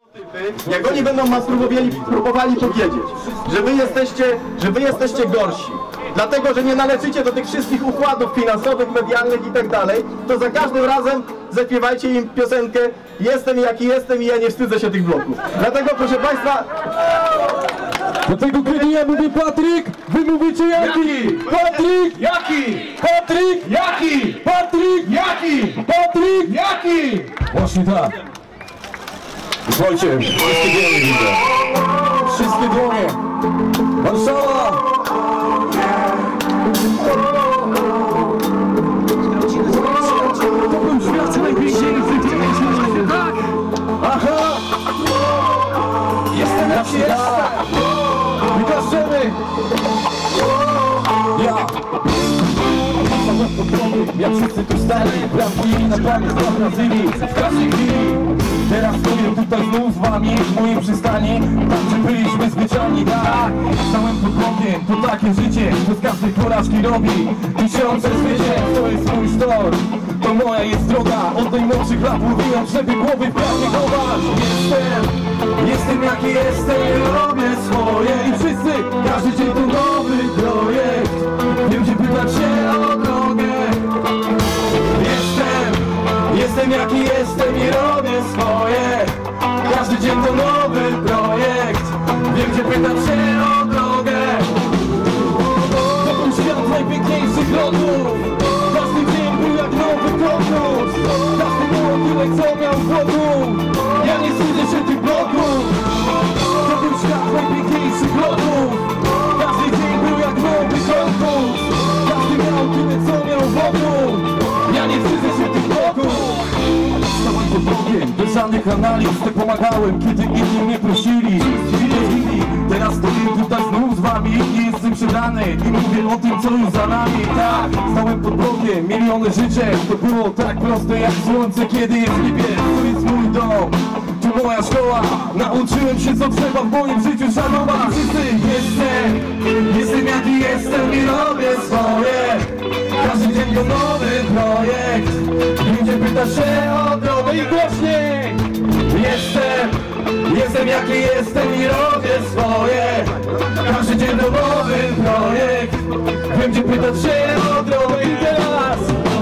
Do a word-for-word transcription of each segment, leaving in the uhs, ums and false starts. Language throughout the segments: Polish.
Jak oni będą was próbowali, próbowali powiedzieć, że wy jesteście, że wy jesteście gorsi, dlatego że nie należycie do tych wszystkich układów finansowych, medialnych i tak dalej, to za każdym razem zaśpiewajcie im piosenkę "Jestem jaki jestem i ja nie wstydzę się tych bloków". Dlatego, proszę państwa... Dlatego kiedy ja mówię Patryk, wy mówicie jaki? Patryk! Jaki? Patryk! Jaki? Patryk! Jaki? Patryk! Jaki? Właśnie tak. Słuchajcie, wszystkie dłonie widzę. Wszystkie dłonie. Warszawa! To był świat najpiękniejszy. Tak! Aha! Jestem jak jestem! Wykaszczemy! Ja! Jak wszyscy tu stali, prawdziwi na pamięć dla Brazylii w każdej chwili. Teraz stoję tutaj znów z wami w mojej przystani, tam gdzie byliśmy zwyczajni, tak. Stałem pod blokiem, to takie życie, to z każdej porażki robi tysiące zwycięstw, to jest mój sztor. To moja jest droga, od najmłodszych lat mówiłem, żeby głowy w prawnie chować. Jestem, jestem jaki jestem i robię swoje. I wszyscy, każdy dzień to nowy projekt. Wiem gdzie pytać się o drogę. Jestem, jestem jaki jestem i robię swoje. Każdy dzień to nowy projekt. Wiem gdzie pytać się o drogę. To był świat najpiękniejszych lotów. Każdy dzień był jak nowy konkurs. Każdy było tyle co miał w boku. Ja nie wstydzę się tych bloków. To był świat najpiękniejszych lotów. Każdy dzień był jak nowy konkurs. Każdy miał tyle co miał w boku. Ja nie wstydzę się tych bloków. Stałem pod blogiem, bez żadnych analiz. Tak pomagałem, kiedy inni mnie prosili. Teraz stoję tutaj znów z wami i jestem przebrany i mówię o tym, co już za nami. Tak, stałem pod blogiem, miliony życzeń. To było tak proste jak słońce, kiedy jest w niebie. To jest mój dom, to moja szkoła. Nauczyłem się, co trzeba w moim życiu szanować. Wszyscy jestem, jestem jaki jestem i robię swoje. Każdy dzień to nowy projekt. Ludzie pyta się o drogę i głośniej. Jestem, jestem jaki jestem i robię swoje. Każdy dzień to nowy projekt. Wiem gdzie pytać się o drogę i teraz.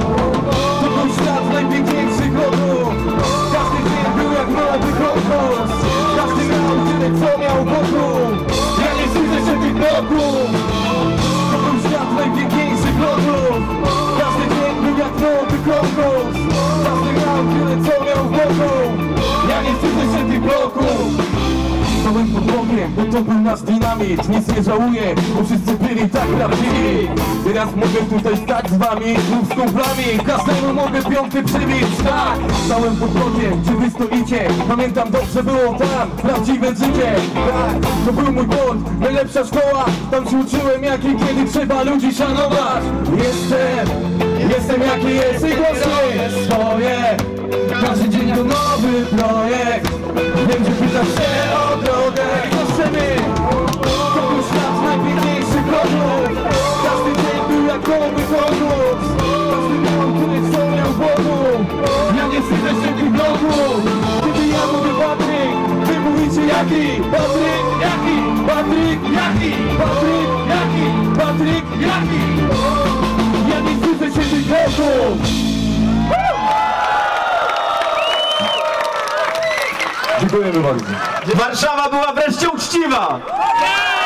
To był świat najpiękniejszych lotów. Każdy dzień był jak nowy konkurs. Każdy miał tyle co miał wokół. Ja nie wstydzę się tych bloków. To był świat najpiękniejszych lotów. Każdy dzień był jak nowy konkurs. Każdy miał tyle co miał wokół. Ja nie wstydzę się tych bloków. Stałem pod blogiem, bo to był nasz dynamit. Nic nie żałuję, bo wszyscy byli tak prawdziwi. Teraz mogę tutaj stać z wami, lub z kumplami. Każdemu mogę piąty przybić, tak. Stałem pod blogiem, gdzie wy stoicie. Pamiętam dobrze było tam, prawdziwe życie. Tak, to był mój błąd, najlepsza szkoła. Tam się uczyłem jak i kiedy trzeba ludzi szanować. Jestem, jestem jaki jest i głośniej swoje. Każdy dzień to nowy projekt. Wiem gdzie pytam się o drogę. Prosimy. To był świat najpiękniejszych lotów. Każdy dzień był jak nowy konkurs. Każdy miał tyle co miał w Bogu. Ja nie wstydzę się tych bloków. Kiedy ja mówię Patryk, wy mówicie jaki? Patryk jaki? Patryk jaki? Patryk jaki? Patryk jaki? Ja nie wstydzę się tych bloków. Dziękujemy bardzo. Warszawa była wreszcie uczciwa!